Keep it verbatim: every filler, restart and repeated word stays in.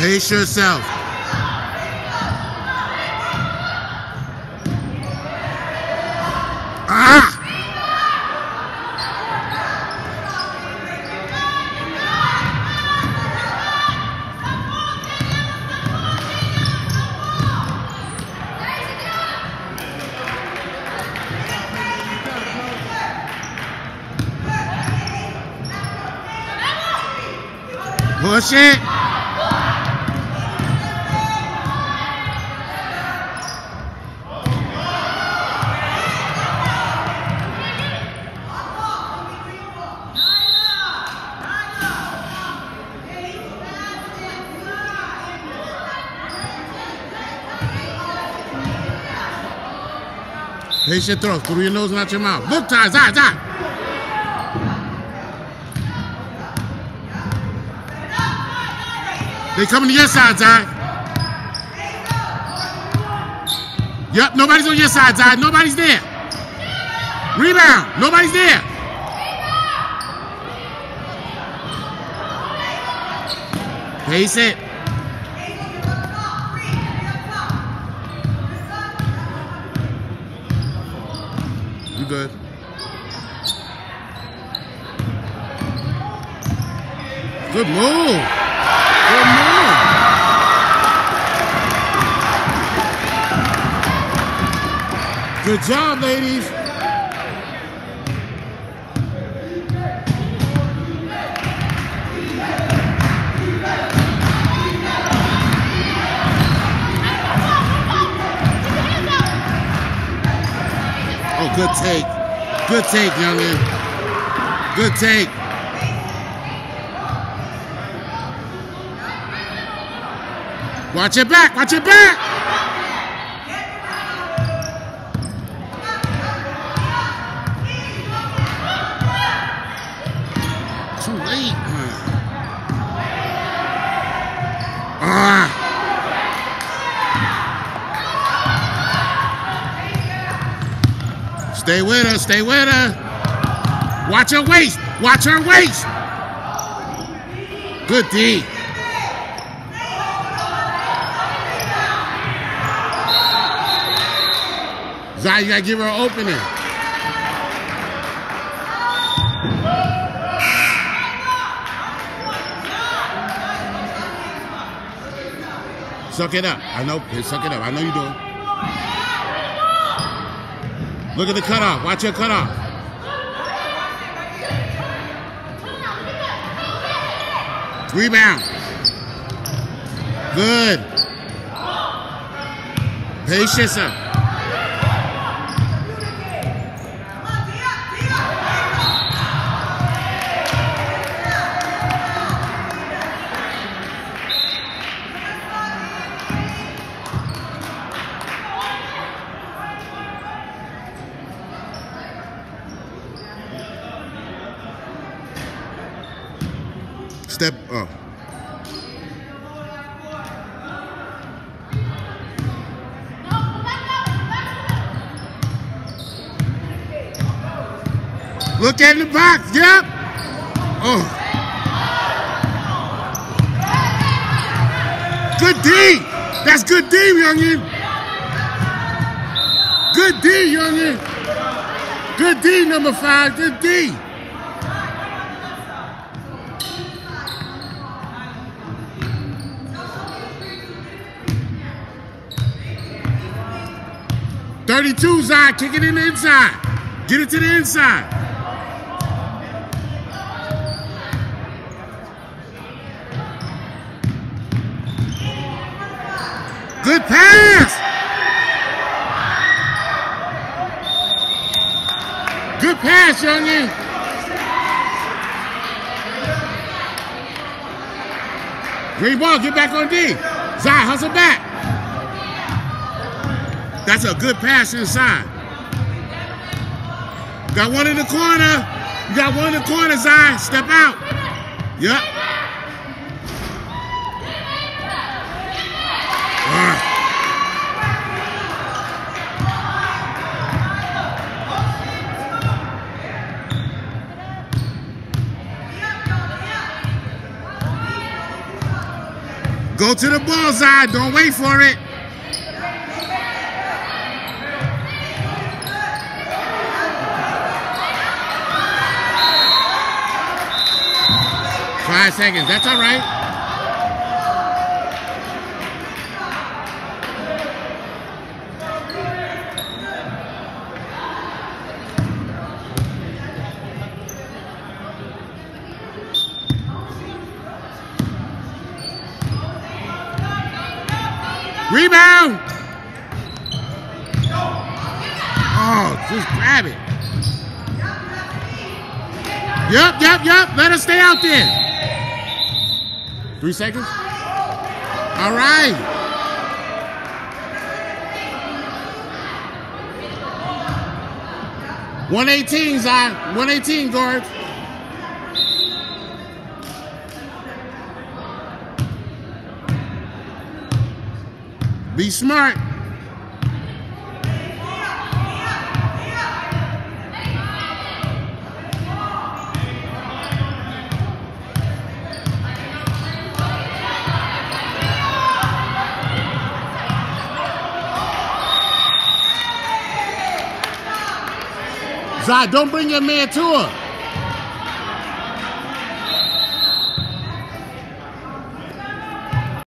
Pace yourself. Ah! Push it. Pace your throw through your nose and out your mouth. Look, Ty, Zai, Zai. They coming to your side, Zai. Yep, nobody's on your side, Zai. Nobody's there. Rebound. Nobody's there. Pace it. You good. Good move. Good move. Good job, ladies. Oh, good take. Good take, youngin. Good take. Watch your back, watch your back! Too late. Ah! Stay with her, stay with her. Watch her waist, watch her waist. Good D. Zai, you gotta give her an opening. Suck it up. I know. Suck it up. I know you do. Look at the cutoff. Watch your cutoff. Rebound. Good. Pace yourself. Step up. Look at the box, yep. Oh. Good D. That's good D, youngin. Good D, youngin. Good D, number five. Good D. thirty-two, Zai, kick it in the inside. Get it to the inside. Good pass. Good pass, youngin. Green ball, get back on D. Zai, hustle back. That's a good pass inside. Got one in the corner. You got one in the corner, Zai. Step out. Yep. Uh. Go to the bullseye. Don't wait for it. Five seconds. That's all right. Rebound! Oh, just grab it. Yep, yep, yep. Let us stay out there. Three seconds. All right. one eighteen, Zai. one eighteen, guards. Be smart. Zai, don't bring your man to her.